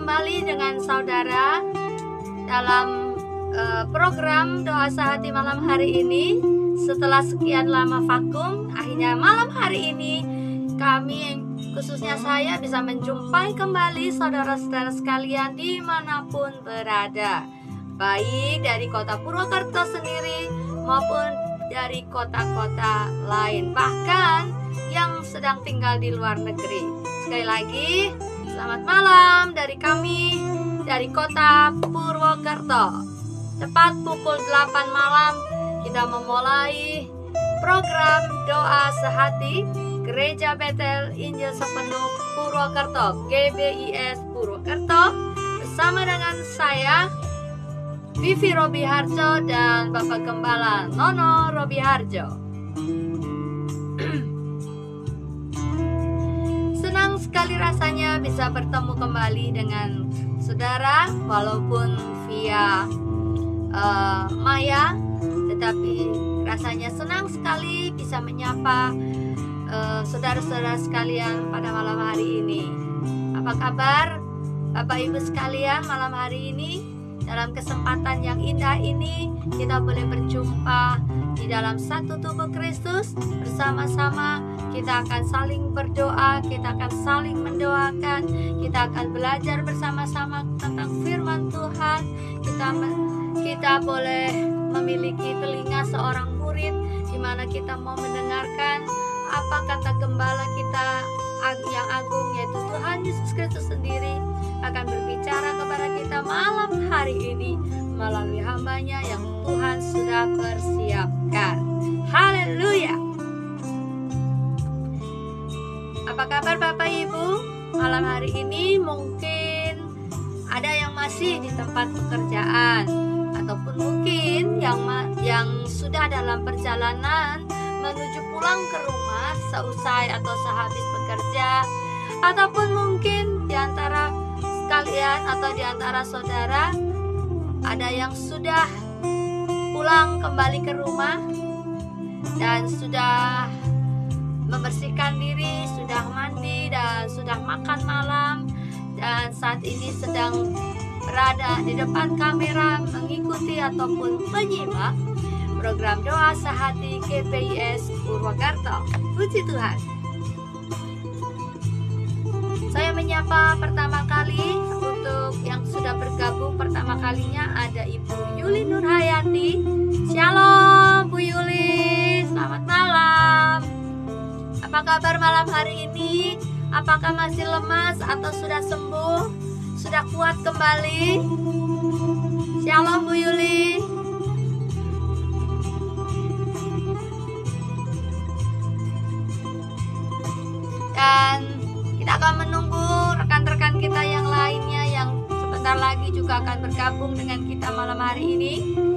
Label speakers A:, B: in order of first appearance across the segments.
A: kembali dengan saudara dalam program Doa Sehati malam hari ini. Setelah sekian lama vakum, akhirnya malam hari ini kami, khususnya saya, bisa menjumpai kembali saudara-saudara sekalian dimanapun berada, baik dari kota Purwokerto sendiri maupun dari kota-kota lain, bahkan yang sedang tinggal di luar negeri. Sekali lagi, selamat malam dari kami dari kota Purwokerto. Tepat pukul 8 malam kita memulai program Doa Sehati Gereja Betel Injil Sepenuh Purwokerto, GBIS Purwokerto, bersama dengan saya Vivi Robiharjo dan Bapak Gembala Nono Robiharjo. Senang sekali rasanya bisa bertemu kembali dengan saudara, walaupun via Maya, tetapi rasanya senang sekali bisa menyapa saudara-saudara sekalian pada malam hari ini. Apa kabar Bapak Ibu sekalian malam hari ini? Dalam kesempatan yang indah ini kita boleh berjumpa di dalam satu tubuh Kristus. Bersama-sama kita akan saling berdoa, kita akan saling mendoakan, kita akan belajar bersama-sama tentang firman Tuhan. Kita boleh memiliki telinga seorang murid, di mana kita mau mendengarkan apa kata gembala kita yang agung, yaitu Tuhan Yesus Kristus sendiri akan berbicara kepada kita malam hari ini melalui hambanya yang Tuhan sudah persiapkan. Haleluya. Apa kabar Bapak Ibu? Malam hari ini mungkin ada yang masih di tempat pekerjaan, ataupun mungkin yang sudah dalam perjalanan menuju pulang ke rumah seusai atau sehabis bekerja, ataupun mungkin di antara kalian atau di antara saudara ada yang sudah pulang kembali ke rumah dan sudah membersihkan diri, sudah mandi dan sudah makan malam, dan saat ini sedang berada di depan kamera mengikuti ataupun menyimak program Doa Sehati GBIS Purwokerto. Puji Tuhan. Saya menyapa pertama kali untuk yang sudah bergabung pertama kalinya ada Ibu Yuli Nurhayati. Shalom Bu Yuli, selamat malam. Apa kabar malam hari ini? Apakah masih lemas atau sudah sembuh? Sudah kuat kembali? Shalom Bu Yuli. Dan kita akan menunggu rekan-rekan kita yang lainnya yang sebentar lagi juga akan bergabung dengan kita malam hari ini.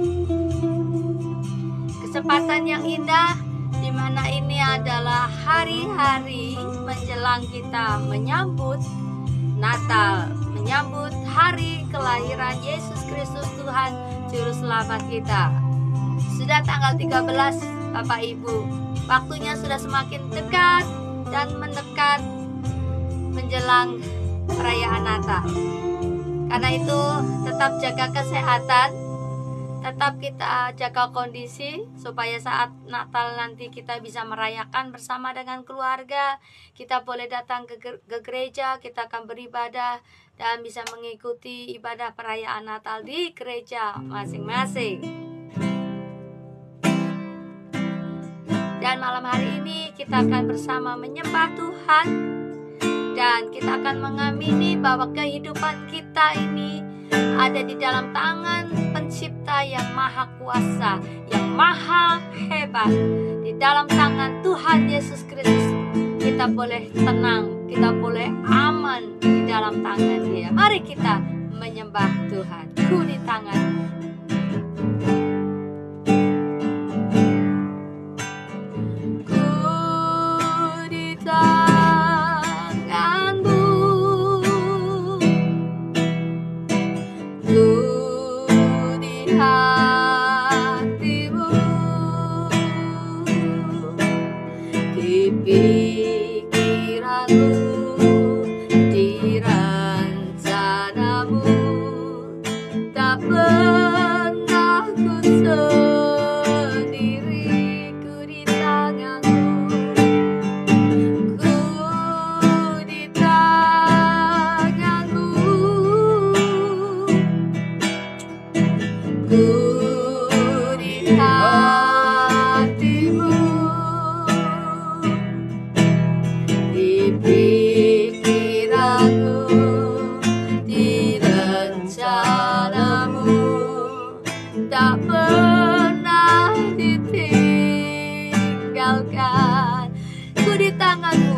A: Kesempatan yang indah, di mana ini adalah hari-hari menjelang kita menyambut Natal, menyambut hari kelahiran Yesus Kristus Tuhan Juru Selamat kita. Sudah tanggal 13 Bapak Ibu, waktunya sudah semakin dekat dan mendekat menjelang perayaan Natal. Karena itu tetap jaga kesehatan, tetap kita jaga kondisi supaya saat Natal nanti kita bisa merayakan bersama dengan keluarga. Kita boleh datang ke gereja, kita akan beribadah dan bisa mengikuti ibadah perayaan Natal di gereja masing-masing. Dan malam hari ini kita akan bersama menyembah Tuhan, dan kita akan mengamini bahwa kehidupan kita ini ada di dalam tangan Pencipta yang maha kuasa, yang maha hebat. Di dalam tangan Tuhan Yesus Kristus kita boleh tenang, kita boleh aman di dalam tangan Dia. Mari kita menyembah Tuhan. Ku di tangan.
B: Pikiranmu dirancana
A: pernah ditinggalkan. Ku di tanganmu.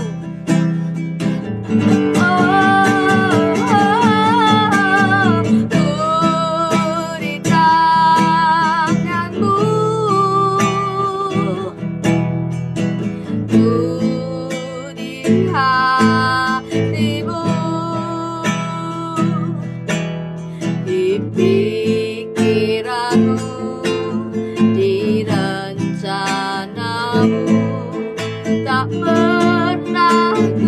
A: Tak pernah ku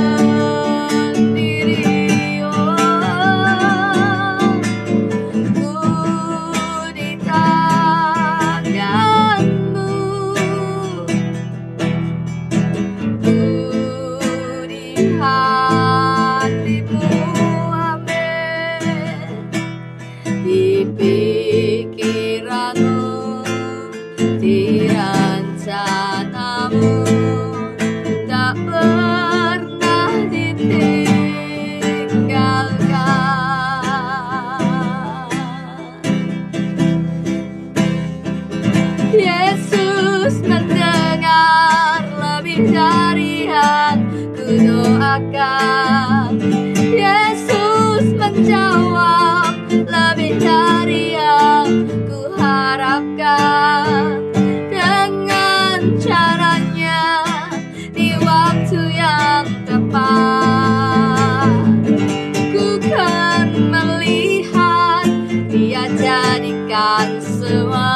A: sendiri, ku di tanganmu, ku di hatimu, amin. Di pikiranmu, di rencanamu, tak pernah ditinggalkan. Yesus mendengar lebih dari yang ku doakan. Yesus menjawab lebih dari yang ku harapkan. Dengan caranya di waktu yang tepat, ku kan melihat Dia jadikan semua.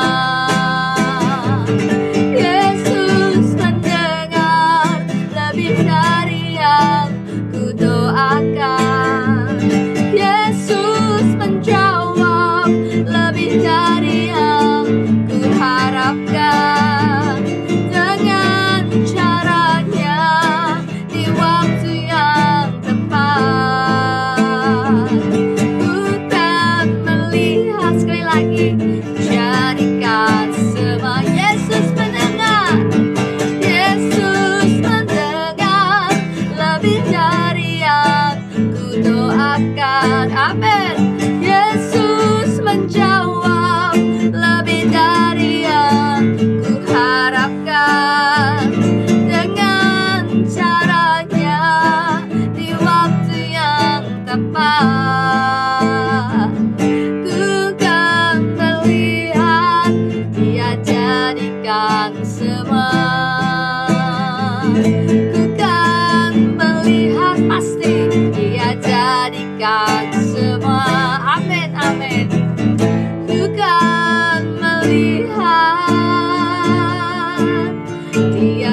A: Yesus mendengar lebih dari yang ku doakan. Yesus menjawab lebih dari yang ku harapkan. Dengan caranya di waktu yang tepat, ku kan melihat, sekali lagi, jadikan semua. Yesus mendengar, Yesus mendengar lebih dari yang ku doakan, amin. Yesus menjawab lebih dari yang ku harapkan. Dengan caranya di waktu yang tepat, ku kan melihat Dia jadikan semua. Ku kan melihat pasti Dia jadikan semua, amin, amin. Ku kan melihat Dia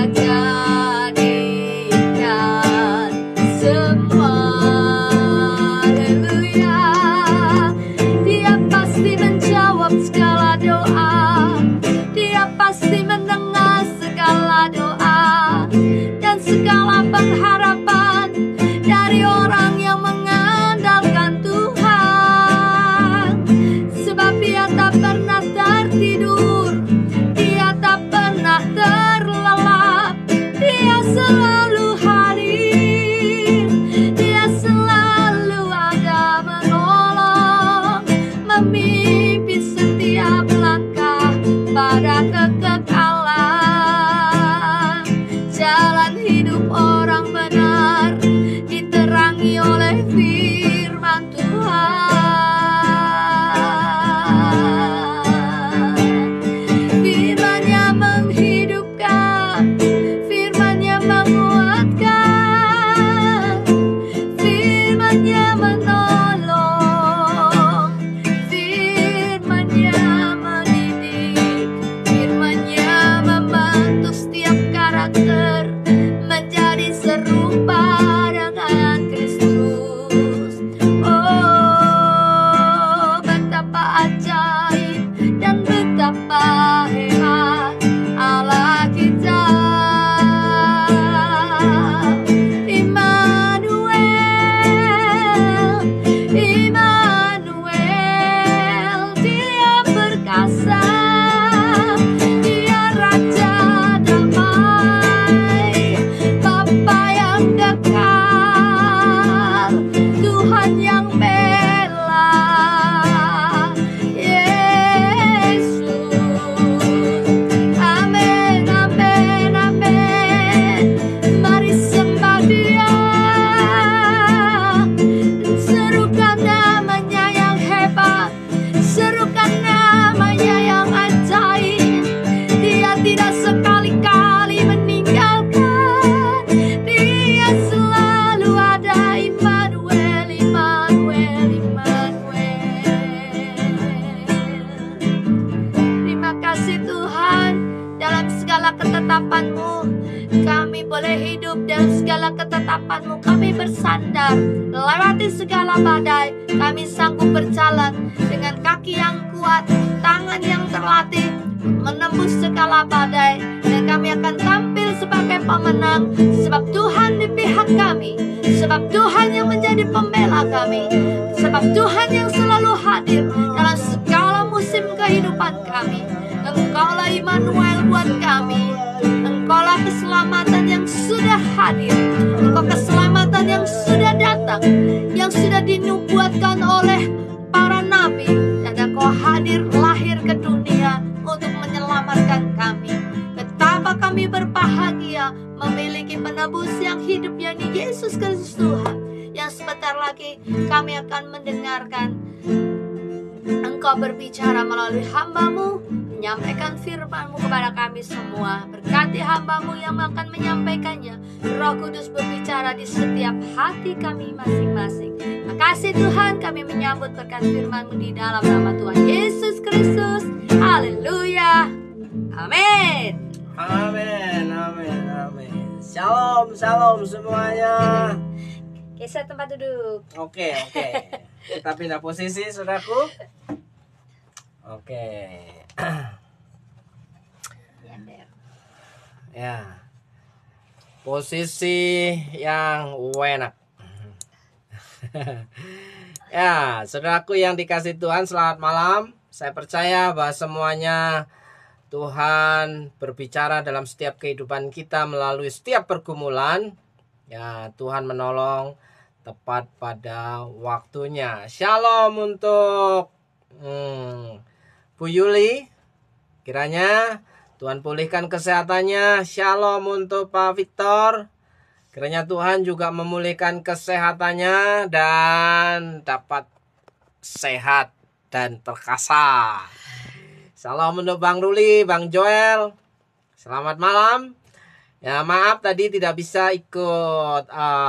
A: jadikan semua. Haleluya. Dia pasti menjawab segala doa. Dia pasti mendengar segala doa dan segala pengharapan dari orang yang mengandalkan Tuhan. Sebab Dia tak pernah tertidur, Dia tak pernah terlelap. Dia selalu hadir, Dia selalu ada menolong, memimpin setiap langkah pada kekekalan. Jalan hidup orang benar diterangi oleh firman Tuhan. Firman-Nya menghidupkan, firman-Nya menguatkan, firman-Nya menolong, firman-Nya mendidik, firman segala ketetapan-Mu. Kami boleh hidup dalam segala ketetapan-Mu. Kami bersandar lewati segala badai. Kami sanggup berjalan dengan kaki yang kuat, tangan yang terlatih, menembus segala badai. Dan kami akan tampil sebagai pemenang, sebab Tuhan di pihak kami, sebab Tuhan yang menjadi pembela kami, sebab Tuhan yang selalu hadir dalam segala musim kehidupan kami. Engkaulah Immanuel buat kami. Engkaulah keselamatan yang sudah hadir. Engkau keselamatan yang sudah datang, yang sudah dinubuatkan oleh para nabi. Dan Engkau hadir lahir ke dunia untuk menyelamatkan kami. Betapa kami berbahagia memiliki penebus yang hidup, yakni Yesus Kristus Tuhan. Yang sebentar lagi kami akan mendengarkan Engkau berbicara melalui hamba-Mu, menyampaikan firman-Mu kepada kami semua. Berkati hamba-Mu yang akan menyampaikannya. Roh Kudus berbicara di setiap hati kami masing-masing. Makasih Tuhan, kami menyambut berkat firman-Mu di dalam nama Tuhan Yesus Kristus. Haleluya. Amin.
B: Amin, amin, amin. Shalom, shalom semuanya.
A: Geser tempat duduk.
B: Oke. Kita pindah posisi, saudaraku. Oke. Ya. Posisi yang enak. Ya, saudaraku yang dikasih Tuhan, selamat malam. Saya percaya bahwa semuanya Tuhan berbicara dalam setiap kehidupan kita melalui setiap pergumulan. Ya, Tuhan menolong tepat pada waktunya. Shalom untuk Bu Yuli. Kiranya Tuhan pulihkan kesehatannya. Shalom untuk Pak Victor. Kiranya Tuhan juga memulihkan kesehatannya dan dapat sehat dan perkasa. Shalom untuk Bang Ruli, Bang Joel. Selamat malam. Ya, maaf tadi tidak bisa ikut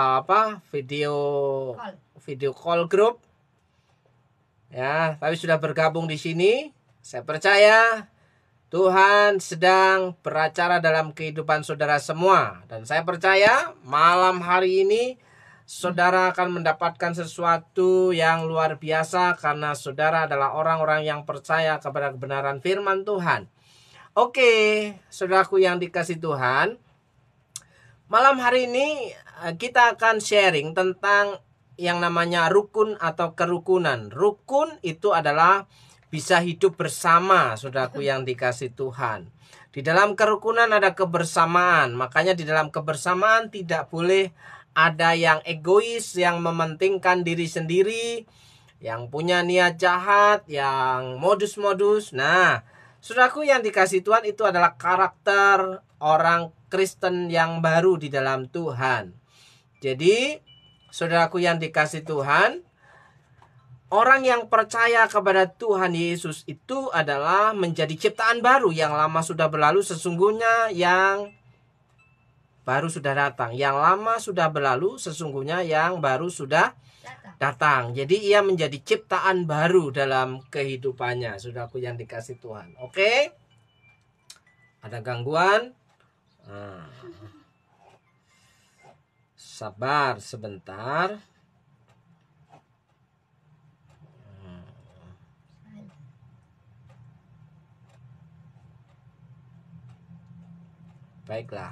B: video call grup. Ya, tapi sudah bergabung di sini. Saya percaya Tuhan sedang beracara dalam kehidupan saudara semua. Dan saya percaya malam hari ini saudara akan mendapatkan sesuatu yang luar biasa karena saudara adalah orang-orang yang percaya kepada kebenaran firman Tuhan. Oke, saudaraku yang dikasih Tuhan, malam hari ini kita akan sharing tentang yang namanya rukun atau kerukunan. Rukun itu adalah bisa hidup bersama, saudaraku yang dikasih Tuhan. Di dalam kerukunan ada kebersamaan. Makanya di dalam kebersamaan tidak boleh ada yang egois, yang mementingkan diri sendiri, yang punya niat jahat, yang modus-modus. Nah, saudaraku yang dikasih Tuhan, itu adalah karakter orang Kristen yang baru di dalam Tuhan. Jadi, saudaraku yang dikasih Tuhan, orang yang percaya kepada Tuhan Yesus itu adalah menjadi ciptaan baru. Yang lama sudah berlalu, sesungguhnya yang baru sudah datang. Yang lama sudah berlalu, sesungguhnya yang baru sudah datang. Jadi ia menjadi ciptaan baru dalam kehidupannya, saudaraku yang dikasih Tuhan. Oke? Ada gangguan? Sabar sebentar. Baiklah.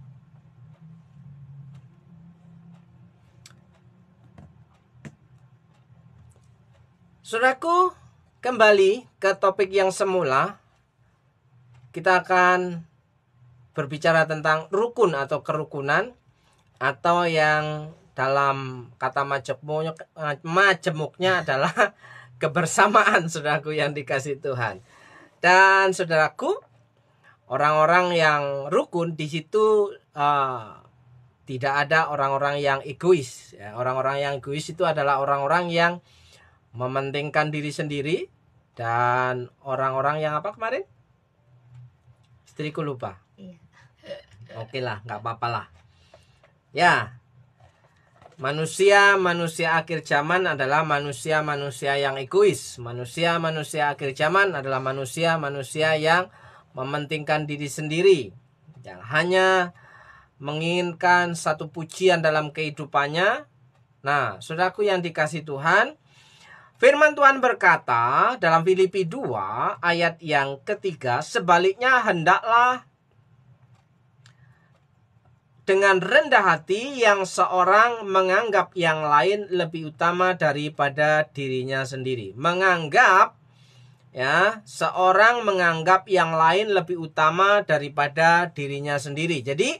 B: Saudaraku, kembali ke topik yang semula. Kita akan berbicara tentang rukun atau kerukunan, atau yang dalam kata majemuknya adalah kebersamaan, saudaraku yang dikasih Tuhan. Dan saudaraku, orang-orang yang rukun di situ tidak ada orang-orang yang egois. Ya, orang-orang yang egois itu adalah orang-orang yang mementingkan diri sendiri, dan orang-orang yang apa kemarin? Istriku lupa.
A: Iya.
B: Oke lah, nggak apa-apa lah. Ya, manusia akhir zaman adalah manusia yang egois. Manusia akhir zaman adalah manusia yang mementingkan diri sendiri. Jangan hanya menginginkan satu pujian dalam kehidupannya. Nah, saudaraku yang dikasihi Tuhan, firman Tuhan berkata dalam Filipi 2 ayat yang ketiga, sebaliknya hendaklah dengan rendah hati yang seorang menganggap yang lain lebih utama daripada dirinya sendiri. Menganggap, ya, seorang menganggap yang lain lebih utama daripada dirinya sendiri. Jadi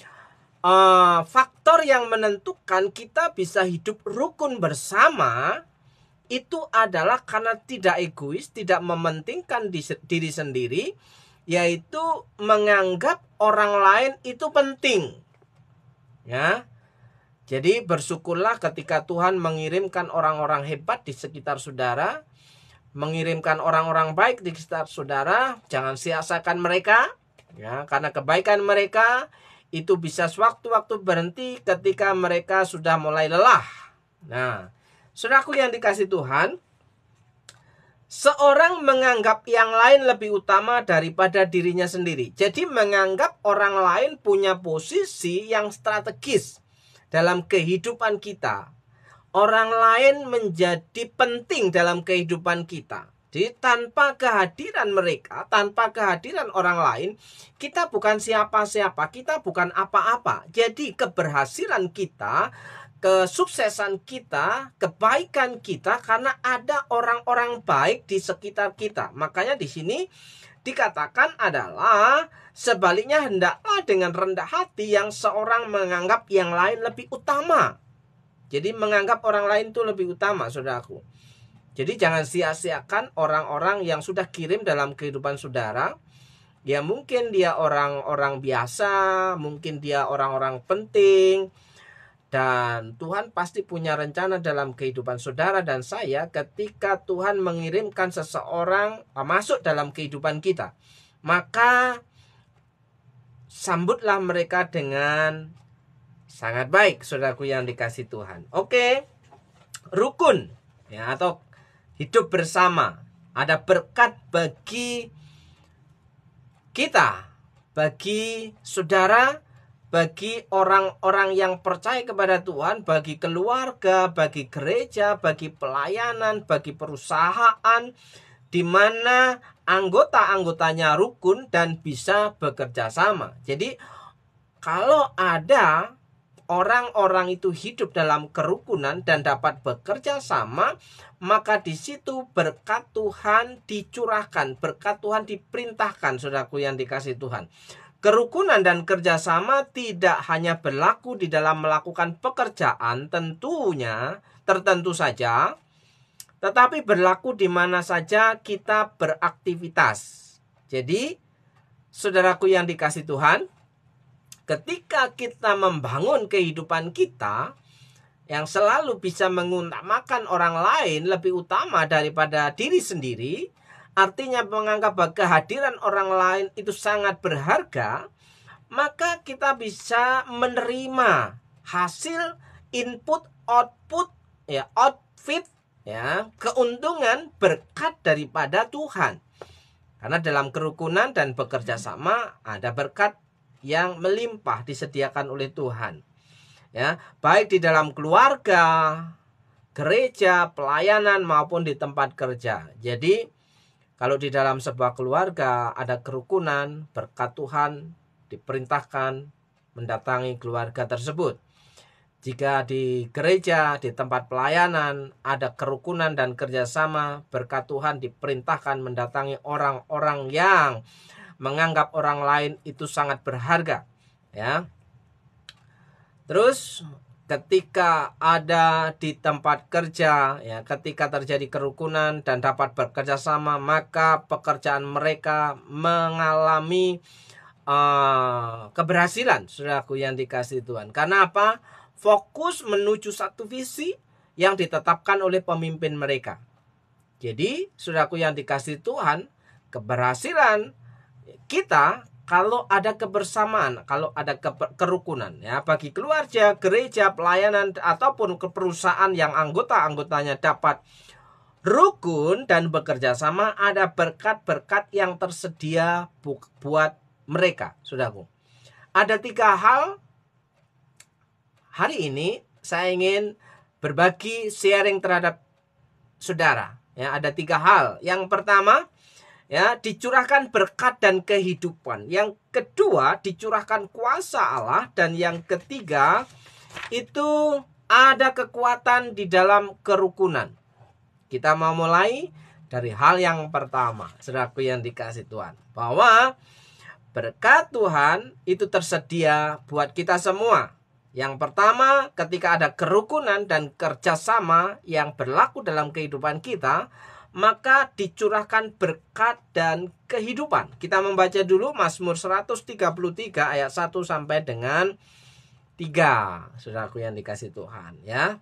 B: faktor yang menentukan kita bisa hidup rukun bersama itu adalah karena tidak egois, tidak mementingkan diri sendiri, yaitu menganggap orang lain itu penting. Ya. Jadi bersyukurlah ketika Tuhan mengirimkan orang-orang hebat di sekitar saudara, mengirimkan orang-orang baik di sekitar saudara. Jangan sia-siakan mereka, ya, karena kebaikan mereka itu bisa sewaktu-waktu berhenti ketika mereka sudah mulai lelah. Nah, saudaraku yang dikasihi Tuhan, seorang menganggap yang lain lebih utama daripada dirinya sendiri. Jadi menganggap orang lain punya posisi yang strategis dalam kehidupan kita. Orang lain menjadi penting dalam kehidupan kita. Jadi tanpa kehadiran mereka, tanpa kehadiran orang lain, kita bukan siapa-siapa, kita bukan apa-apa. Jadi keberhasilan kita, kesuksesan kita, kebaikan kita karena ada orang-orang baik di sekitar kita. Makanya di sini dikatakan adalah sebaliknya hendaklah dengan rendah hati yang seorang menganggap yang lain lebih utama. Jadi menganggap orang lain itu lebih utama, saudaraku. Jadi jangan sia-siakan orang-orang yang sudah kirim dalam kehidupan saudara. Ya mungkin dia orang-orang biasa, mungkin dia orang-orang penting. Dan Tuhan pasti punya rencana dalam kehidupan saudara dan saya ketika Tuhan mengirimkan seseorang masuk dalam kehidupan kita. Maka sambutlah mereka dengan sangat baik, saudaraku yang dikasihi Tuhan. Oke, rukun, ya, atau hidup bersama. Ada berkat bagi kita, bagi saudara, bagi orang-orang yang percaya kepada Tuhan, bagi keluarga, bagi gereja, bagi pelayanan, bagi perusahaan, di mana anggota-anggotanya rukun dan bisa bekerja sama. Jadi kalau ada orang-orang itu hidup dalam kerukunan dan dapat bekerja sama, maka di situ berkat Tuhan dicurahkan, berkat Tuhan diperintahkan, saudaraku yang dikasihi Tuhan. Kerukunan dan kerjasama tidak hanya berlaku di dalam melakukan pekerjaan tertentu saja, tetapi berlaku di mana saja kita beraktivitas. Jadi, saudaraku yang dikasihi Tuhan, ketika kita membangun kehidupan kita yang selalu bisa mengutamakan orang lain lebih utama daripada diri sendiri, artinya menganggap bahwa kehadiran orang lain itu sangat berharga, maka kita bisa menerima hasil input, output, ya, outfit, ya, keuntungan berkat daripada Tuhan. Karena dalam kerukunan dan bekerja sama ada berkat yang melimpah disediakan oleh Tuhan, ya, baik di dalam keluarga, gereja, pelayanan maupun di tempat kerja. Jadi kalau di dalam sebuah keluarga ada kerukunan, berkat Tuhan diperintahkan mendatangi keluarga tersebut. Jika di gereja, di tempat pelayanan ada kerukunan dan kerjasama, berkat Tuhan diperintahkan mendatangi orang-orang yang menganggap orang lain itu sangat berharga, ya. Terus ketika ada di tempat kerja, ya, ketika terjadi kerukunan dan dapat bekerja sama, maka pekerjaan mereka mengalami keberhasilan, saudaraku yang dikasihi Tuhan. Karena apa? Fokus menuju satu visi yang ditetapkan oleh pemimpin mereka. Jadi, saudaraku yang dikasihi Tuhan, keberhasilan kita kalau ada kebersamaan, kalau ada kerukunan, ya, bagi keluarga, gereja, pelayanan ataupun ke perusahaan yang anggota-anggotanya dapat rukun dan bekerja sama, ada berkat-berkat yang tersedia buat mereka, saudaraku. Ada 3 hal hari ini saya ingin berbagi sharing terhadap saudara. Ya, ada 3 hal. Yang pertama, ya, dicurahkan berkat dan kehidupan. Yang kedua, dicurahkan kuasa Allah. Dan yang ketiga, itu ada kekuatan di dalam kerukunan. Kita mau mulai dari hal yang pertama, saudaraku yang dikasih Tuhan, bahwa berkat Tuhan itu tersedia buat kita semua. Yang pertama, ketika ada kerukunan dan kerjasama yang berlaku dalam kehidupan kita, maka dicurahkan berkat dan kehidupan. Kita membaca dulu Mazmur 133 ayat 1 sampai dengan 3, saudaraku yang dikasih Tuhan, ya.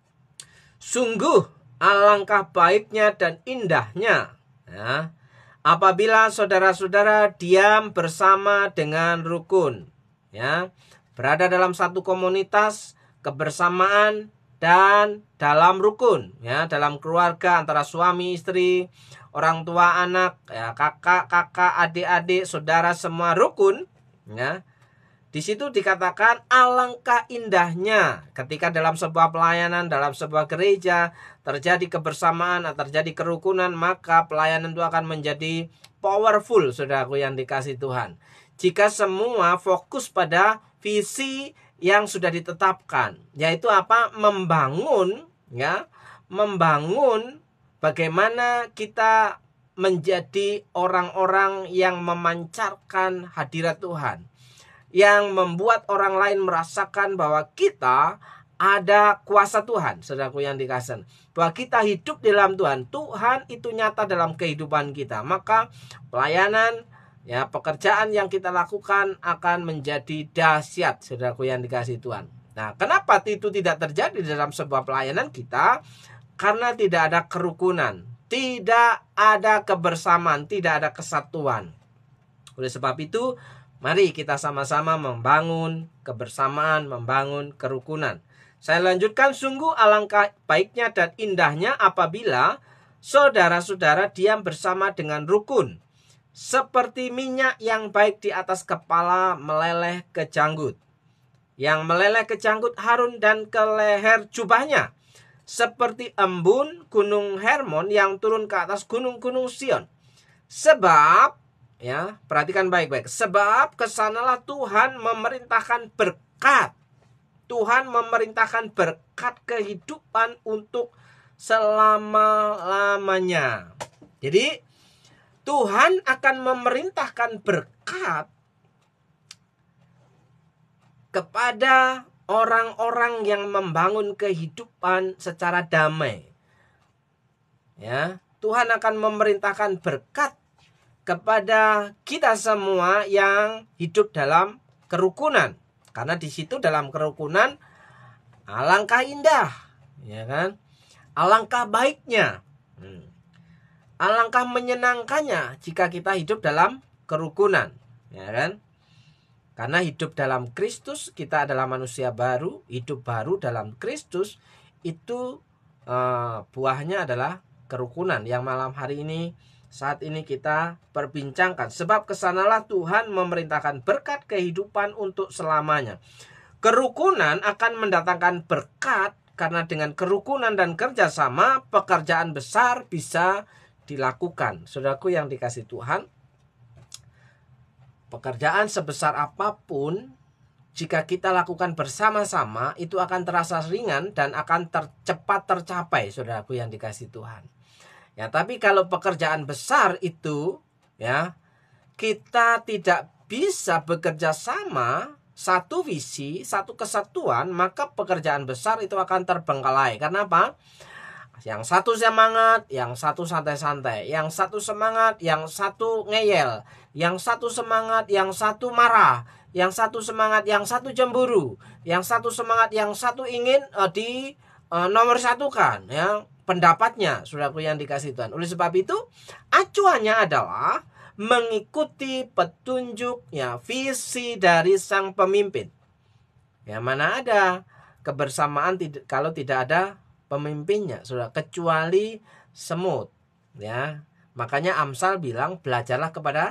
B: Sungguh alangkah baiknya dan indahnya, ya, apabila saudara-saudara diam bersama dengan rukun, ya, berada dalam satu komunitas kebersamaan dan dalam rukun, ya, dalam keluarga antara suami istri, orang tua anak, ya, kakak adik-adik, saudara, semua rukun, ya. Di situ dikatakan alangkah indahnya ketika dalam sebuah pelayanan, dalam sebuah gereja terjadi kebersamaan, terjadi kerukunan, maka pelayanan itu akan menjadi powerful, saudaraku yang dikasih Tuhan. Jika semua fokus pada visi yang sudah ditetapkan, yaitu apa? Membangun, ya, membangun bagaimana kita menjadi orang-orang yang memancarkan hadirat Tuhan, yang membuat orang lain merasakan bahwa kita ada kuasa Tuhan, saudaraku yang dikasih, bahwa kita hidup di dalam Tuhan. Tuhan itu nyata dalam kehidupan kita. Maka pelayanan, ya, pekerjaan yang kita lakukan akan menjadi dahsyat, saudaraku yang dikasih Tuhan. Nah, kenapa itu tidak terjadi dalam sebuah pelayanan kita? Karena tidak ada kerukunan, tidak ada kebersamaan, tidak ada kesatuan. Oleh sebab itu, mari kita sama-sama membangun kebersamaan, membangun kerukunan. Saya lanjutkan, sungguh alangkah baiknya dan indahnya apabila saudara-saudara diam bersama dengan rukun, seperti minyak yang baik di atas kepala meleleh ke janggut, yang meleleh ke janggut Harun dan ke leher jubahnya, seperti embun gunung Hermon yang turun ke atas gunung-gunung Sion. Sebab, ya, perhatikan baik-baik, sebab kesanalah Tuhan memerintahkan berkat. Tuhan memerintahkan berkat kehidupan untuk selama-lamanya. Jadi Tuhan akan memerintahkan berkat kepada orang-orang yang membangun kehidupan secara damai. Ya, Tuhan akan memerintahkan berkat kepada kita semua yang hidup dalam kerukunan. Karena di situ dalam kerukunan alangkah indah, ya kan? Alangkah baiknya, alangkah menyenangkannya jika kita hidup dalam kerukunan, ya kan? Karena hidup dalam Kristus, kita adalah manusia baru, hidup baru dalam Kristus, itu buahnya adalah kerukunan yang malam hari ini, saat ini kita perbincangkan. Sebab kesanalah Tuhan memerintahkan berkat kehidupan untuk selamanya. Kerukunan akan mendatangkan berkat, karena dengan kerukunan dan kerjasama pekerjaan besar bisa dilakukan. Saudaraku yang dikasih Tuhan, pekerjaan sebesar apapun, jika kita lakukan bersama-sama, itu akan terasa ringan dan akan cepat tercapai, saudaraku yang dikasih Tuhan. Ya, tapi kalau pekerjaan besar itu, ya, kita tidak bisa bekerja sama, satu visi, satu kesatuan, maka pekerjaan besar itu akan terbengkalai. Karena apa? Yang satu semangat, yang satu santai-santai, yang satu semangat, yang satu ngeyel, yang satu semangat, yang satu marah, yang satu semangat, yang satu cemburu, yang satu semangat, yang satu ingin di nomor satukan, ya, pendapatnya, saudaraku yang dikasih Tuhan. Oleh sebab itu, acuannya adalah mengikuti petunjuk, ya, visi dari sang pemimpin. Ya, mana ada kebersamaan kalau tidak ada pemimpinnya, saudara, kecuali semut, ya. Makanya Amsal bilang belajarlah kepada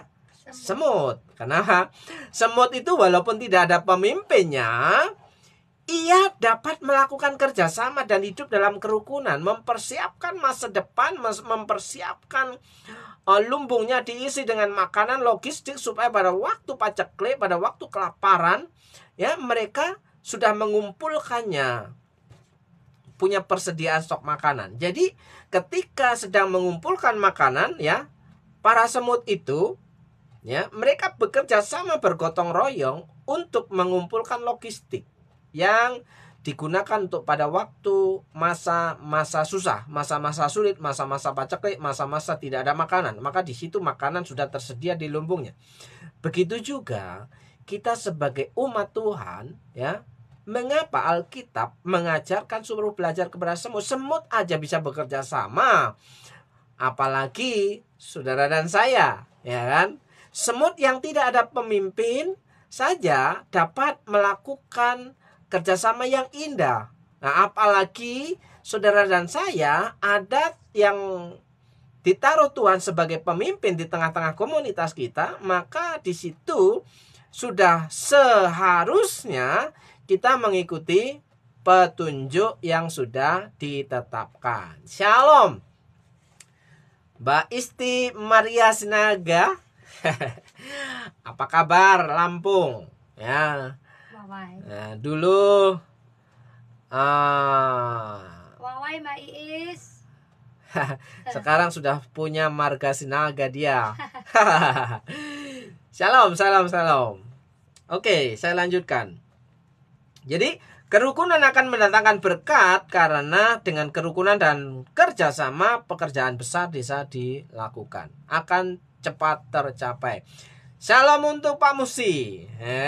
B: semut. Karena semut itu walaupun tidak ada pemimpinnya, ia dapat melakukan kerjasama dan hidup dalam kerukunan, mempersiapkan masa depan, mempersiapkan lumbungnya diisi dengan makanan logistik supaya pada waktu paceklik, pada waktu kelaparan, ya mereka sudah mengumpulkannya, punya persediaan stok makanan. Jadi ketika sedang mengumpulkan makanan, ya para semut itu, ya mereka bekerja sama bergotong royong untuk mengumpulkan logistik yang digunakan untuk pada waktu masa-masa susah, masa-masa sulit, masa-masa paceklik, masa-masa tidak ada makanan. Maka di situ makanan sudah tersedia di lumbungnya. Begitu juga kita sebagai umat Tuhan, ya, mengapa Alkitab mengajarkan suruh belajar kepada semut? Semut aja bisa bekerja sama, apalagi saudara dan saya, ya kan? Semut yang tidak ada pemimpin saja dapat melakukan kerjasama yang indah. Nah, apalagi saudara dan saya ada yang ditaruh Tuhan sebagai pemimpin di tengah-tengah komunitas kita, maka di situ sudah seharusnya kita mengikuti petunjuk yang sudah ditetapkan. Shalom, Mbak Isti Maria Sinaga. Apa kabar Lampung? Ya. Nah, dulu
A: Wawai Mbak Iis.
B: sekarang sudah punya marga Sinaga dia. Shalom, salam, salam. Oke, saya lanjutkan. Jadi kerukunan akan mendatangkan berkat karena dengan kerukunan dan kerjasama pekerjaan besar bisa dilakukan, akan cepat tercapai. Salam untuk Pak Musi.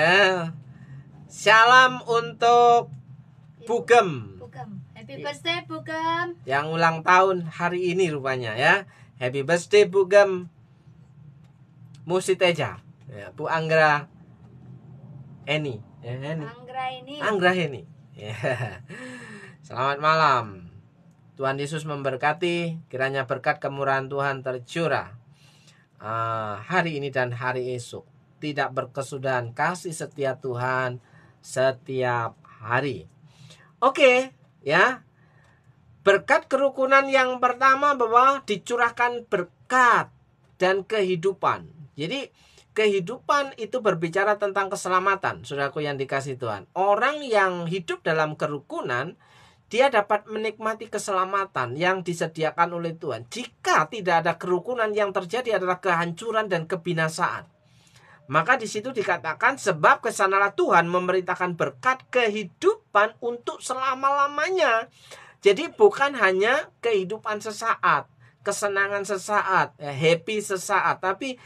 B: Salam untuk Bugem.
A: Happy birthday Bugem.
B: Yang ulang tahun hari ini rupanya, ya. Happy birthday Bugem Musi Teja, ya, Bu Anggra Eni. Anggra Eni. Ya. Selamat malam. Tuhan Yesus memberkati. Kiranya berkat kemurahan Tuhan tercurah hari ini dan hari esok. Tidak berkesudahan kasih setia Tuhan setiap hari. Oke, ya. Berkat kerukunan yang pertama bahwa dicurahkan berkat dan kehidupan. Jadi kehidupan itu berbicara tentang keselamatan, saudaraku yang dikasihi Tuhan. Orang yang hidup dalam kerukunan, dia dapat menikmati keselamatan yang disediakan oleh Tuhan. Jika tidak ada kerukunan, yang terjadi adalah kehancuran dan kebinasaan. Maka di situ dikatakan sebab kesanalah Tuhan memerintahkan berkat kehidupan untuk selama-lamanya. Jadi bukan hanya kehidupan sesaat, kesenangan sesaat, happy sesaat, tapi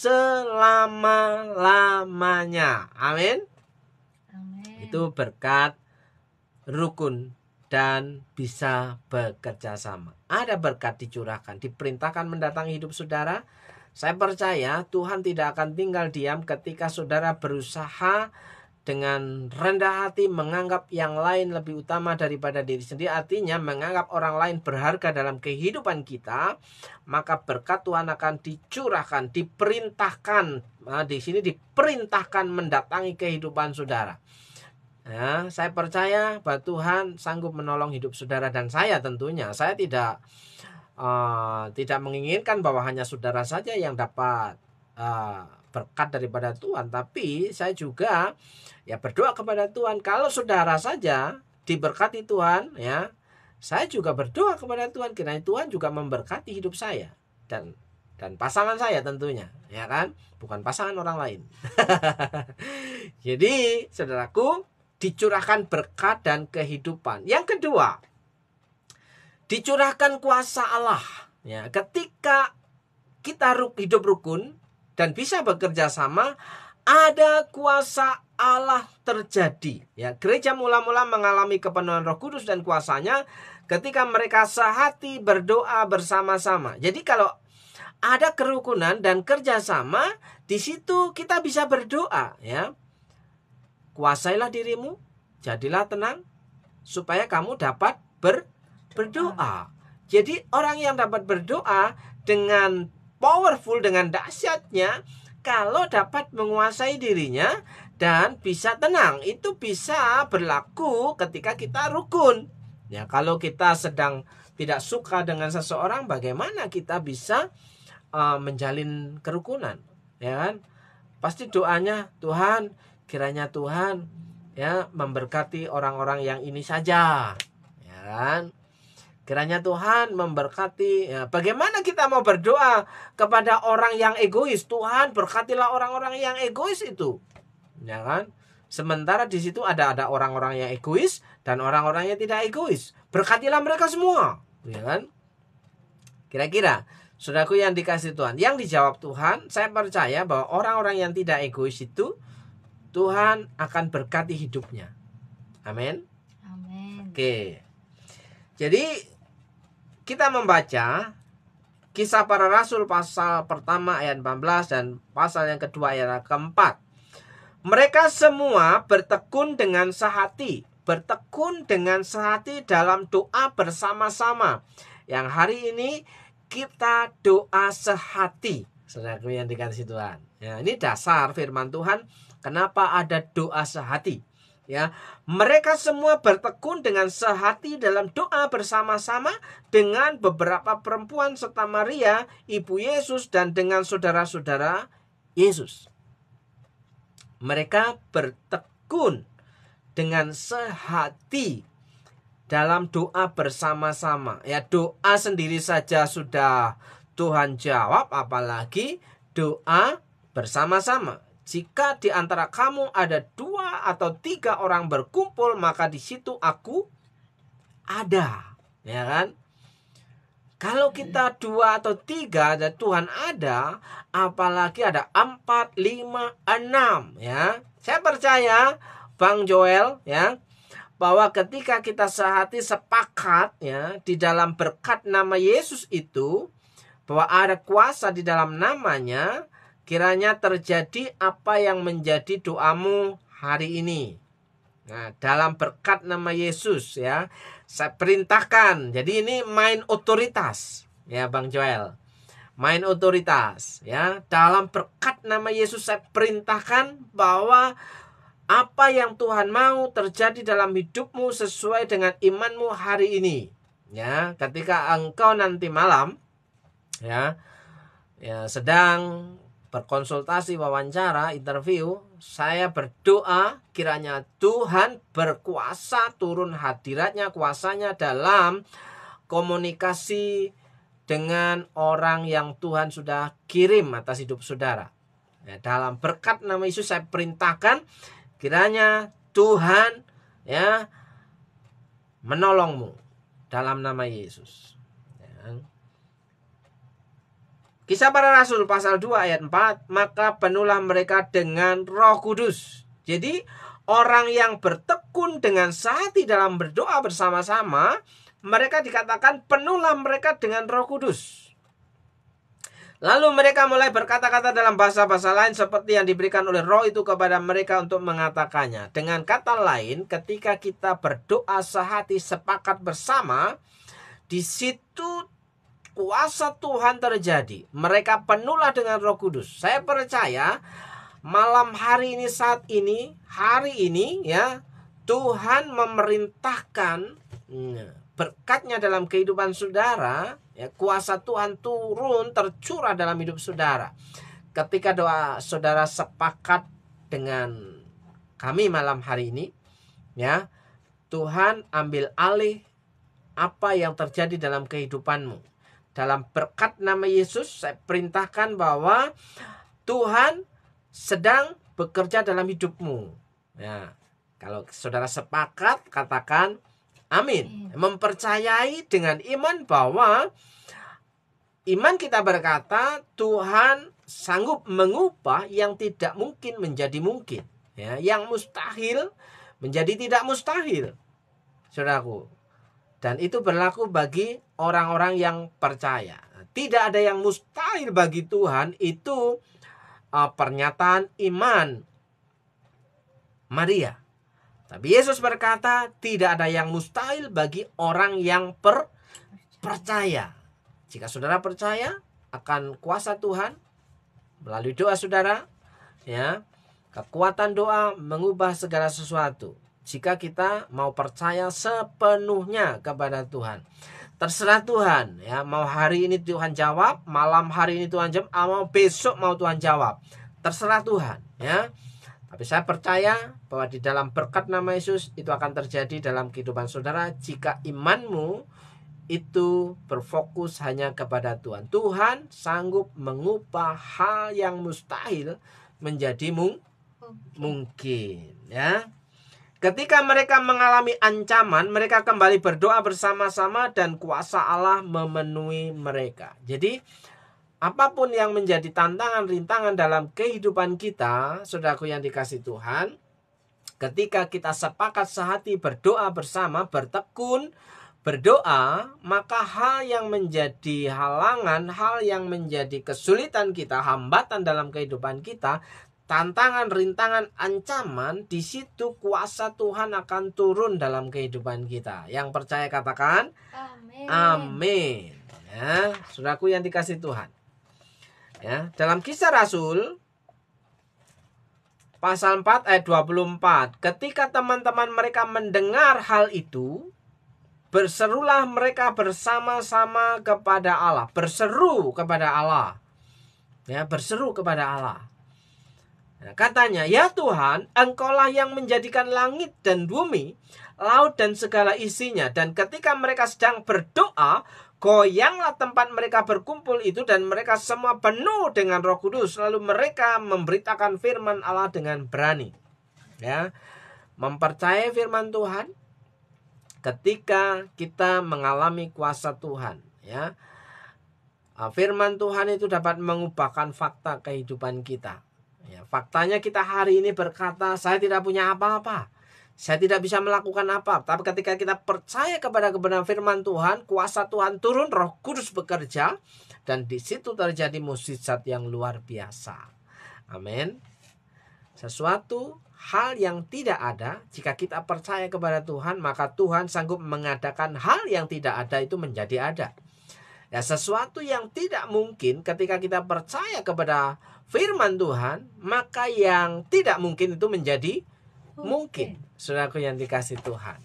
B: selama-lamanya. Amin. Itu berkat rukun dan bisa bekerja sama. Ada berkat dicurahkan, diperintahkan mendatangi hidup saudara. Saya percaya Tuhan tidak akan tinggal diam ketika saudara berusaha dengan rendah hati menganggap yang lain lebih utama daripada diri sendiri. Artinya menganggap orang lain berharga dalam kehidupan kita. Maka berkat Tuhan akan dicurahkan, diperintahkan. Nah, di sini diperintahkan mendatangi kehidupan saudara. Ya, saya percaya bahwa Tuhan sanggup menolong hidup saudara dan saya tentunya. Saya tidak menginginkan bahwa hanya saudara saja yang dapat berkat daripada Tuhan, tapi saya juga ya berdoa kepada Tuhan. Kalau saudara saja diberkati Tuhan, ya, saya juga berdoa kepada Tuhan kiranya Tuhan juga memberkati hidup saya dan pasangan saya tentunya, ya kan, bukan pasangan orang lain. Jadi saudaraku, dicurahkan berkat dan kehidupan. Yang kedua, dicurahkan kuasa Allah. Ya, ketika kita hidup rukun dan bisa bekerja sama, ada kuasa Allah terjadi. Ya, gereja mula-mula mengalami kepenuhan Roh Kudus dan kuasanya ketika mereka sehati berdoa bersama-sama. Jadi kalau ada kerukunan dan kerjasama, di situ kita bisa berdoa. Ya, kuasailah dirimu, jadilah tenang, supaya kamu dapat berdoa. Jadi orang yang dapat berdoa dengan powerful, dengan dahsyatnya, kalau dapat menguasai dirinya dan bisa tenang. Itu bisa berlaku ketika kita rukun. Ya, kalau kita sedang tidak suka dengan seseorang, bagaimana kita bisa menjalin kerukunan? Ya kan? Pasti doanya, Tuhan, kiranya Tuhan ya memberkati orang-orang yang ini saja. Ya kan? Kiranya Tuhan memberkati. Ya, bagaimana kita mau berdoa kepada orang yang egois? Tuhan, berkatilah orang-orang yang egois itu. Ya kan? Sementara di situ ada orang-orang yang egois dan orang-orang yang tidak egois. Berkatilah mereka semua. Ya kan? Kira-kira, saudaraku yang dikasih Tuhan, yang dijawab Tuhan, saya percaya bahwa orang-orang yang tidak egois itu Tuhan akan berkati hidupnya. Amin.
A: Amin.
B: Oke. Jadi kita membaca Kisah Para Rasul pasal pertama ayat 14 dan pasal yang kedua ayat keempat. Mereka semua bertekun dengan sehati. Bertekun dengan sehati dalam doa bersama-sama. Yang hari ini kita doa sehati. Saudaraku yang dikasihi Tuhan. Ya, ini dasar firman Tuhan. Kenapa ada doa sehati? Ya, mereka semua bertekun dengan sehati dalam doa bersama-sama dengan beberapa perempuan serta Maria, ibu Yesus, dan dengan saudara-saudara Yesus. Mereka bertekun dengan sehati dalam doa bersama-sama. Ya, doa sendiri saja sudah Tuhan jawab, apalagi doa bersama-sama. Jika di antara kamu ada 2 atau 3 orang berkumpul, maka di situ aku ada. Ya kan? Kalau kita 2 atau 3 dan Tuhan ada, apalagi ada 4, 5, 6. Ya, saya percaya Bang Joel ya, bahwa ketika kita sehati sepakat ya di dalam berkat nama Yesus itu, bahwa ada kuasa di dalam namanya. Kiranya terjadi apa yang menjadi doamu hari ini. Nah, dalam berkat nama Yesus ya, saya perintahkan. Jadi ini main otoritas ya Bang Joel. Main otoritas ya. Dalam berkat nama Yesus saya perintahkan bahwa apa yang Tuhan mau terjadi dalam hidupmu sesuai dengan imanmu hari ini. Ya, ketika engkau nanti malam ya sedang berkonsultasi, wawancara, interview, saya berdoa kiranya Tuhan berkuasa turun hadiratnya, kuasanya dalam komunikasi dengan orang yang Tuhan sudah kirim atas hidup saudara. Ya, dalam berkat nama Yesus saya perintahkan kiranya Tuhan ya menolongmu dalam nama Yesus. Ya. Kisah Para Rasul pasal 2 ayat 4, maka penuhlah mereka dengan Roh Kudus. Jadi orang yang bertekun dengan sehati dalam berdoa bersama-sama, mereka dikatakan penuhlah mereka dengan Roh Kudus. Lalu mereka mulai berkata-kata dalam bahasa-bahasa lain seperti yang diberikan oleh Roh itu kepada mereka untuk mengatakannya. Dengan kata lain, ketika kita berdoa sehati sepakat bersama, di situ kuasa Tuhan terjadi. Mereka penuhlah dengan Roh Kudus. Saya percaya malam hari ini, saat ini, hari ini ya, Tuhan memerintahkan berkatnya dalam kehidupan saudara. Ya, kuasa Tuhan turun tercurah dalam hidup saudara. Ketika doa saudara sepakat dengan kami malam hari ini, ya, Tuhan ambil alih apa yang terjadi dalam kehidupanmu. Dalam berkat nama Yesus, saya perintahkan bahwa Tuhan sedang bekerja dalam hidupmu. Ya, kalau saudara sepakat, katakan amin. Mempercayai dengan iman bahwa iman kita berkata Tuhan sanggup mengubah yang tidak mungkin menjadi mungkin. Ya, yang mustahil menjadi tidak mustahil, saudaraku. Dan itu berlaku bagi orang-orang yang percaya. Tidak ada yang mustahil bagi Tuhan. Itu pernyataan iman Maria. Tapi Yesus berkata tidak ada yang mustahil bagi orang yang percaya. Jika saudara percaya akan kuasa Tuhan, melalui doa saudara, ya. Kekuatan doa mengubah segala sesuatu. Jika kita mau percaya sepenuhnya kepada Tuhan. Terserah Tuhan, ya, mau hari ini Tuhan jawab, malam hari ini Tuhan jawab, mau besok mau Tuhan jawab. Terserah Tuhan, ya. Tapi saya percaya bahwa di dalam berkat nama Yesus itu akan terjadi dalam kehidupan saudara jika imanmu itu berfokus hanya kepada Tuhan. Tuhan sanggup mengubah hal yang mustahil menjadi mungkin, ya. Ketika mereka mengalami ancaman, mereka kembali berdoa bersama-sama dan kuasa Allah memenuhi mereka. Jadi, apapun yang menjadi tantangan, rintangan dalam kehidupan kita, saudaraku yang dikasihi Tuhan, ketika kita sepakat sehati berdoa bersama, bertekun, berdoa, maka hal yang menjadi halangan, hal yang menjadi kesulitan kita, hambatan dalam kehidupan kita, tantangan, rintangan, ancaman, di situ kuasa Tuhan akan turun dalam kehidupan kita. Yang percaya katakan
A: Amin.
B: amin. Ya, saudaraku yang dikasihi Tuhan. Ya, dalam Kisah Rasul pasal 4 ayat 24, ketika teman-teman mereka mendengar hal itu, berserulah mereka bersama-sama kepada Allah. Berseru kepada Allah. Ya, berseru kepada Allah. Nah, katanya, ya Tuhan, Engkaulah yang menjadikan langit dan bumi, laut dan segala isinya. Dan ketika mereka sedang berdoa, goyanglah tempat mereka berkumpul itu dan mereka semua penuh dengan Roh Kudus. Lalu mereka memberitakan firman Allah dengan berani. Ya, mempercayai firman Tuhan ketika kita mengalami kuasa Tuhan. Ya, firman Tuhan itu dapat mengubahkan fakta kehidupan kita. Ya, faktanya kita hari ini berkata, saya tidak punya apa-apa, saya tidak bisa melakukan apa. Tapi ketika kita percaya kepada kebenaran firman Tuhan, kuasa Tuhan turun, Roh Kudus bekerja, dan di situ terjadi mukjizat yang luar biasa. Amin. Sesuatu hal yang tidak ada, jika kita percaya kepada Tuhan, maka Tuhan sanggup mengadakan hal yang tidak ada itu menjadi ada. Ya, sesuatu yang tidak mungkin ketika kita percaya kepada firman Tuhan, maka yang tidak mungkin itu menjadi mungkin. Saudaraku yang dikasihi Tuhan.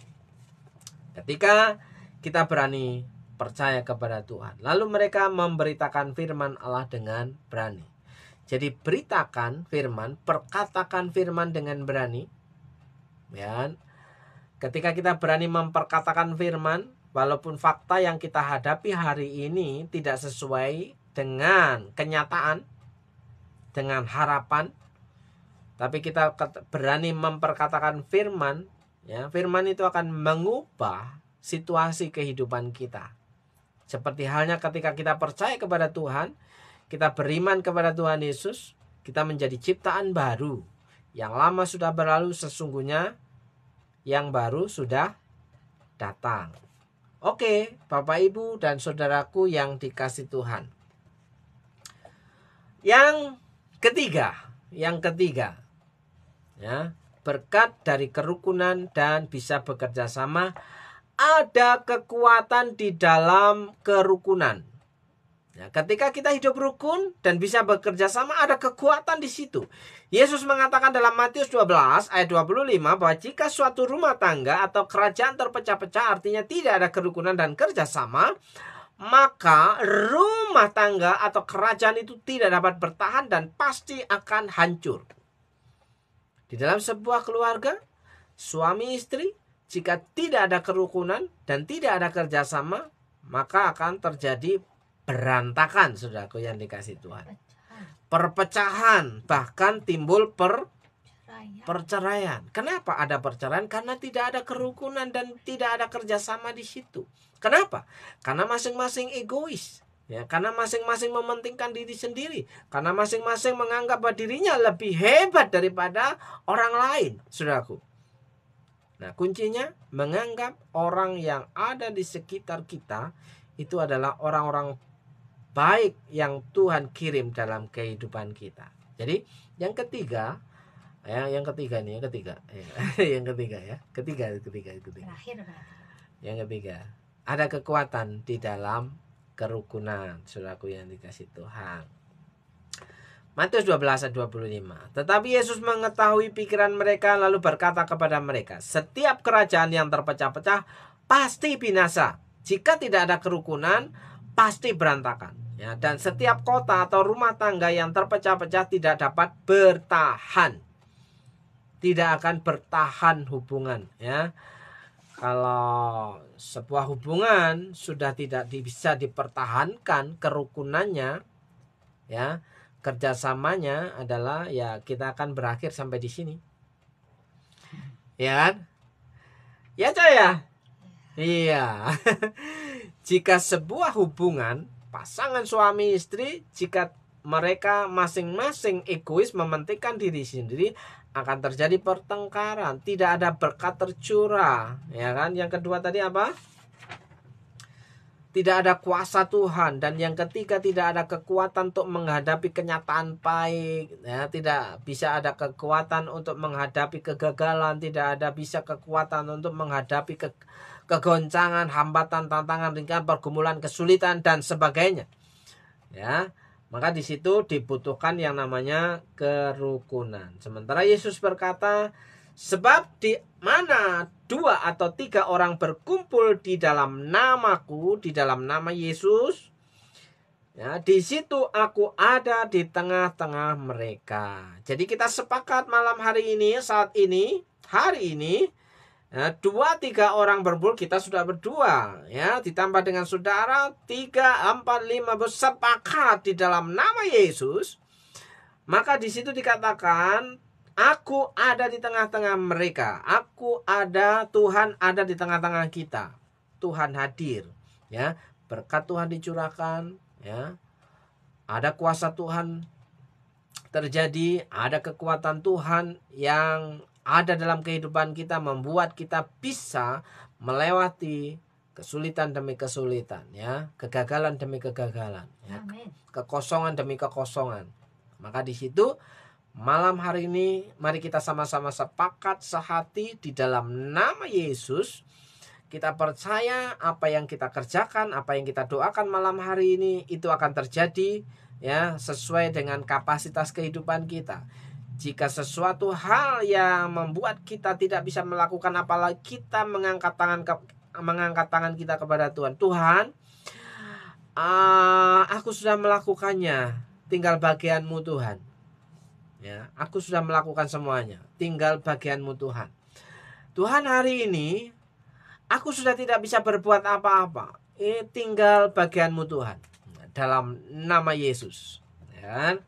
B: Ketika kita berani percaya kepada Tuhan, lalu mereka memberitakan firman Allah dengan berani. Jadi beritakan firman, perkatakan firman dengan berani. Ya. Ketika kita berani memperkatakan firman, walaupun fakta yang kita hadapi hari ini tidak sesuai dengan kenyataan, dengan harapan, tapi kita berani memperkatakan firman, ya, firman itu akan mengubah situasi kehidupan kita. Seperti halnya ketika kita percaya kepada Tuhan, kita beriman kepada Tuhan Yesus, kita menjadi ciptaan baru. Yang lama sudah berlalu, sesungguhnya yang baru sudah datang. Oke, Bapak Ibu dan saudaraku yang dikasihi Tuhan. Yang ketiga, ya, berkat dari kerukunan dan bisa bekerja sama, ada kekuatan di dalam kerukunan. Ya, ketika kita hidup rukun dan bisa bekerja sama, ada kekuatan di situ. Yesus mengatakan dalam Matius 12 ayat 25 bahwa jika suatu rumah tangga atau kerajaan terpecah-pecah, artinya tidak ada kerukunan dan kerjasama, maka rumah tangga atau kerajaan itu tidak dapat bertahan dan pasti akan hancur. Di dalam sebuah keluarga, suami istri, jika tidak ada kerukunan dan tidak ada kerjasama, maka akan terjadi berantakan, saudaraku yang dikasihi Tuhan. Perpecahan, bahkan timbul perceraian. Kenapa ada perceraian? Karena tidak ada kerukunan dan tidak ada kerjasama di situ. Kenapa? Karena masing-masing egois. Ya, karena masing-masing mementingkan diri sendiri. Karena masing-masing menganggap bahwa dirinya lebih hebat daripada orang lain, saudaraku. Nah, kuncinya menganggap orang yang ada di sekitar kita itu adalah orang-orang baik yang Tuhan kirim dalam kehidupan kita. Jadi yang ketiga, yang ketiga, ada kekuatan di dalam kerukunan, saudaraku yang dikasihi Tuhan. Matius 12 ayat 25. Tetapi Yesus mengetahui pikiran mereka lalu berkata kepada mereka, setiap kerajaan yang terpecah-pecah pasti binasa. Jika tidak ada kerukunan, pasti berantakan. Ya, dan setiap kota atau rumah tangga yang terpecah-pecah tidak dapat bertahan. Tidak akan bertahan hubungan. Ya, kalau sebuah hubungan sudah tidak bisa dipertahankan kerukunannya, ya, kerjasamanya adalah ya kita akan berakhir sampai di sini, ya kan? Ya coy ya, iya. Jika sebuah hubungan pasangan suami istri, jika mereka masing-masing egois mementingkan diri sendiri, akan terjadi pertengkaran, tidak ada berkat tercurah, ya kan? Yang kedua tadi apa? Tidak ada kuasa Tuhan. Dan yang ketiga, tidak ada kekuatan untuk menghadapi kenyataan pahit, ya, tidak bisa ada kekuatan untuk menghadapi kegagalan, tidak ada bisa kekuatan untuk menghadapi kegoncangan, hambatan, tantangan, rintangan, pergumulan, kesulitan dan sebagainya. Ya, maka di situ dibutuhkan yang namanya kerukunan. Sementara Yesus berkata, sebab di mana 2 atau 3 orang berkumpul di dalam namaku, di dalam nama Yesus, ya, di situ aku ada di tengah-tengah mereka. Jadi kita sepakat malam hari ini, saat ini, hari ini, ya, 2-3 orang berkumpul, kita sudah berdua, ya, ditambah dengan saudara 3, 4, 5 bersepakat di dalam nama Yesus. Maka di situ dikatakan, aku ada di tengah-tengah mereka. Aku ada, Tuhan ada di tengah-tengah kita. Tuhan hadir, ya. Berkat Tuhan dicurahkan, ya. Ada kuasa Tuhan terjadi, ada kekuatan Tuhan yang ada dalam kehidupan kita, membuat kita bisa melewati kesulitan demi kesulitan, ya. Kegagalan demi kegagalan, ya. Kekosongan demi kekosongan. Maka di situ malam hari ini mari kita sama-sama sepakat sehati di dalam nama Yesus. Kita percaya apa yang kita kerjakan, apa yang kita doakan malam hari ini itu akan terjadi, ya, sesuai dengan kapasitas kehidupan kita. Jika sesuatu hal yang membuat kita tidak bisa melakukan, apalagi kita mengangkat tangan kita kepada Tuhan. Tuhan, aku sudah melakukannya, tinggal bagianmu Tuhan. Ya, aku sudah melakukan semuanya, tinggal bagianmu Tuhan. Tuhan, hari ini aku sudah tidak bisa berbuat apa-apa, tinggal bagianmu Tuhan. Dalam nama Yesus, ya.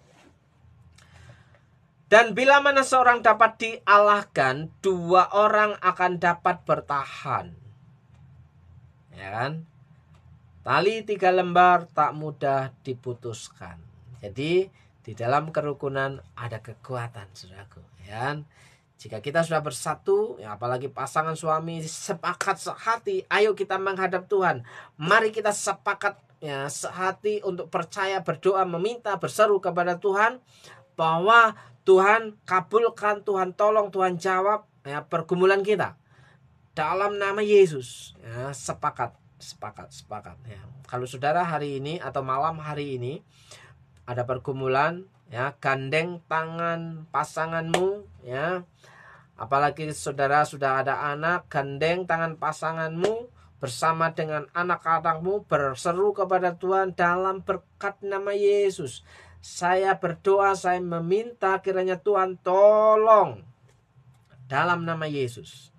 B: Dan bila mana seorang dapat dialahkan, 2 orang akan dapat bertahan, ya kan? Tali 3 lembar tak mudah diputuskan. Jadi di dalam kerukunan ada kekuatan, saudaraku, ya. Jika kita sudah bersatu, ya, apalagi pasangan suami sepakat sehati, ayo kita menghadap Tuhan. Mari kita sepakat, ya, sehati untuk percaya, berdoa, meminta, berseru kepada Tuhan bahwa Tuhan kabulkan, Tuhan tolong, Tuhan jawab, ya, pergumulan kita dalam nama Yesus, ya. Sepakat, ya. Kalau saudara hari ini atau malam hari ini ada pergumulan, ya, gandeng tangan pasanganmu, ya. Apalagi saudara sudah ada anak, gandeng tangan pasanganmu bersama dengan anak-anakmu, berseru kepada Tuhan dalam berkat nama Yesus. Saya berdoa, saya meminta kiranya Tuhan tolong dalam nama Yesus.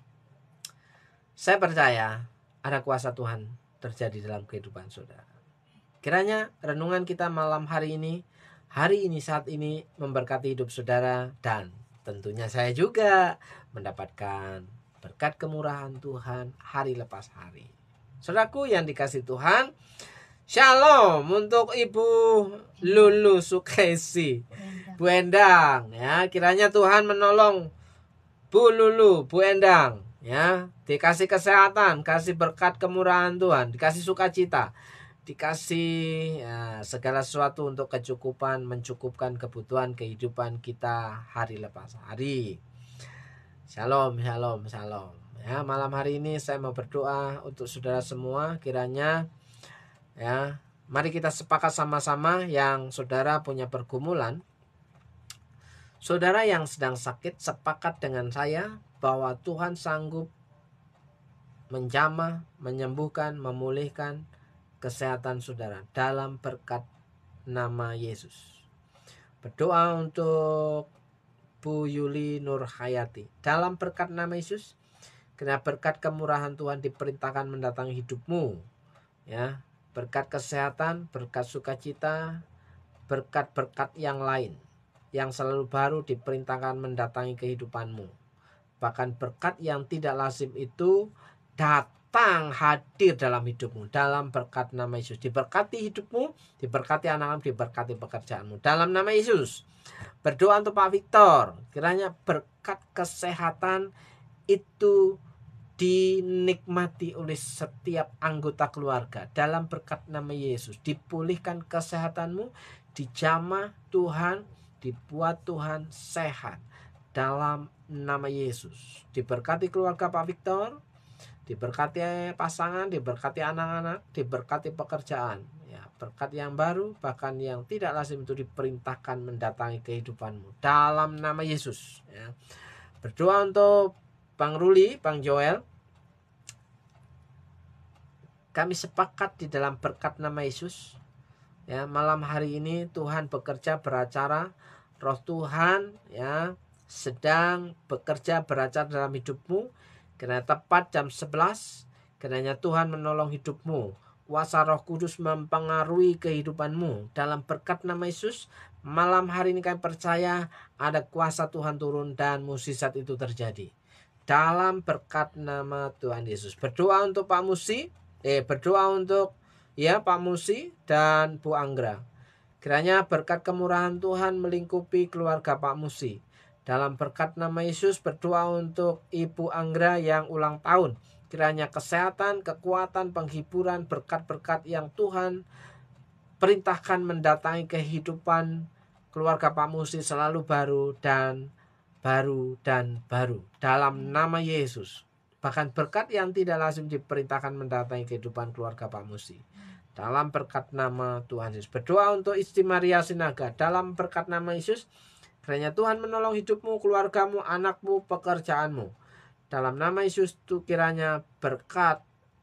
B: Saya percaya ada kuasa Tuhan terjadi dalam kehidupan saudara. Kiranya renungan kita malam hari ini, saat ini memberkati hidup saudara, dan tentunya saya juga mendapatkan berkat kemurahan Tuhan hari lepas hari. Saudaraku yang dikasihi Tuhan, Shalom untuk Ibu Lulu Sukesi, Bu Endang, ya. Kiranya Tuhan menolong Bu Lulu, Bu Endang, ya. Dikasih kesehatan, kasih berkat kemurahan Tuhan, dikasih sukacita, dikasih, ya, segala sesuatu untuk kecukupan, mencukupkan kebutuhan kehidupan kita hari lepas hari. Shalom, shalom, shalom. Ya, malam hari ini saya mau berdoa untuk saudara semua, kiranya, ya, Mari kita sepakat sama-sama yang saudara punya pergumulan. Saudara yang sedang sakit, sepakat dengan saya bahwa Tuhan sanggup menjamah, menyembuhkan, memulihkan kesehatan saudara dalam berkat nama Yesus. Berdoa untuk Bu Yuli Nurhayati. Dalam berkat nama Yesus, karena berkat kemurahan Tuhan diperintahkan mendatangi hidupmu. Ya, berkat kesehatan, berkat sukacita, berkat-berkat yang lain yang selalu baru diperintahkan mendatangi kehidupanmu. Bahkan berkat yang tidak lazim itu datang hadir dalam hidupmu dalam berkat nama Yesus. Diberkati hidupmu, diberkati anak-anak, diberkati pekerjaanmu dalam nama Yesus. Berdoa untuk Pak Victor, kiranya berkat kesehatan itu dinikmati oleh setiap anggota keluarga dalam berkat nama Yesus. Dipulihkan kesehatanmu, dijamah Tuhan, dibuat Tuhan sehat dalam nama Yesus. Diberkati keluarga Pak Victor, diberkati pasangan, diberkati anak-anak, diberkati pekerjaan. Ya, berkat yang baru bahkan yang tidak lazim itu diperintahkan mendatangi kehidupanmu dalam nama Yesus. Ya. Berdoa untuk Bang Ruli, Bang Joel. Kami sepakat di dalam berkat nama Yesus. Ya, malam hari ini Tuhan bekerja beracara, Roh Tuhan ya sedang bekerja beracara dalam hidupmu. Karena tepat jam 11, kiranya Tuhan menolong hidupmu. Kuasa Roh Kudus mempengaruhi kehidupanmu. Dalam berkat nama Yesus, malam hari ini kami percaya ada kuasa Tuhan turun dan mukjizat itu terjadi. Dalam berkat nama Tuhan Yesus. Berdoa untuk Pak Musi, berdoa untuk Pak Musi dan Bu Anggra. Kiranya berkat kemurahan Tuhan melingkupi keluarga Pak Musi. Dalam berkat nama Yesus berdoa untuk Ibu Anggra yang ulang tahun. Kiranya kesehatan, kekuatan, penghiburan, berkat-berkat yang Tuhan perintahkan mendatangi kehidupan keluarga Pak Musi selalu baru dan baru dan baru. Dalam nama Yesus. Bahkan berkat yang tidak lazim diperintahkan mendatangi kehidupan keluarga Pak Musi. Dalam berkat nama Tuhan Yesus. Berdoa untuk Isti Maria Sinaga. Dalam berkat nama Yesus. Kiranya Tuhan menolong hidupmu, keluargamu, anakmu, pekerjaanmu. Dalam nama Yesus itu kiranya berkat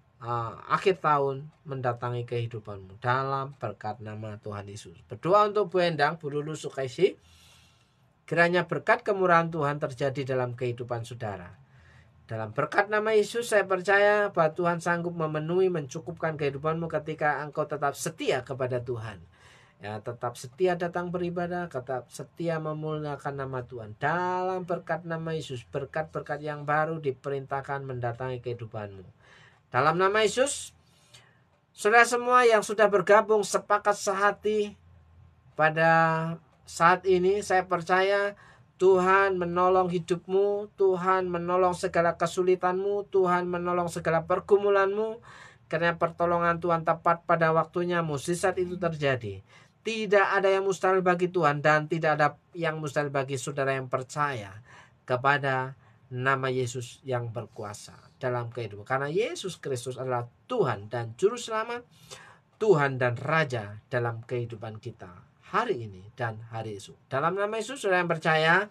B: akhir tahun mendatangi kehidupanmu. Dalam berkat nama Tuhan Yesus. Berdoa untuk Bu Endang, Bu Lulu Sukaisi. Kiranya berkat kemurahan Tuhan terjadi dalam kehidupan saudara. Dalam berkat nama Yesus saya percaya bahwa Tuhan sanggup memenuhi, mencukupkan kehidupanmu ketika engkau tetap setia kepada Tuhan. Ya, tetap setia datang beribadah, tetap setia memuliakan nama Tuhan. Dalam berkat nama Yesus, berkat-berkat yang baru diperintahkan mendatangi kehidupanmu. Dalam nama Yesus, saudara semua yang sudah bergabung sepakat sehati pada saat ini, saya percaya Tuhan menolong hidupmu, Tuhan menolong segala kesulitanmu, Tuhan menolong segala pergumulanmu. Karena pertolongan Tuhan tepat pada waktunya, mukjizat itu terjadi. Tidak ada yang mustahil bagi Tuhan dan tidak ada yang mustahil bagi saudara yang percaya kepada nama Yesus yang berkuasa dalam kehidupan. Karena Yesus Kristus adalah Tuhan dan Juru Selamat, Tuhan dan Raja dalam kehidupan kita hari ini dan hari esok. Dalam nama Yesus, saudara yang percaya,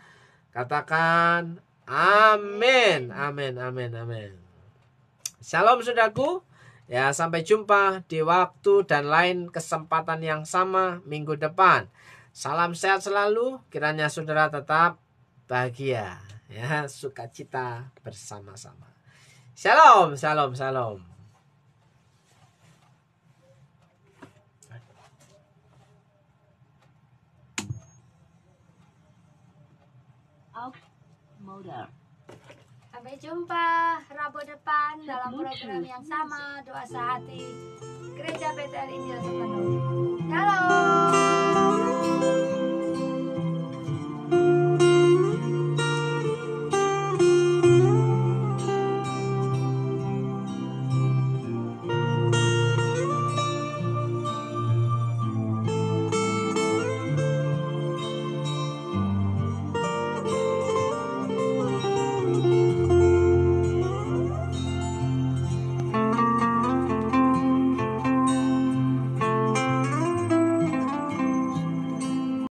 B: katakan amin, amin, amin, amin. Shalom saudaraku. Ya, sampai jumpa di waktu dan lain kesempatan yang sama minggu depan. Salam sehat selalu, kiranya saudara tetap bahagia, ya, sukacita bersama-sama. Shalom, shalom, shalom.
A: Sampai jumpa Rabu depan dalam program yang sama, Doa Sehati Gereja Betel Injil Sepenuh. Shalom.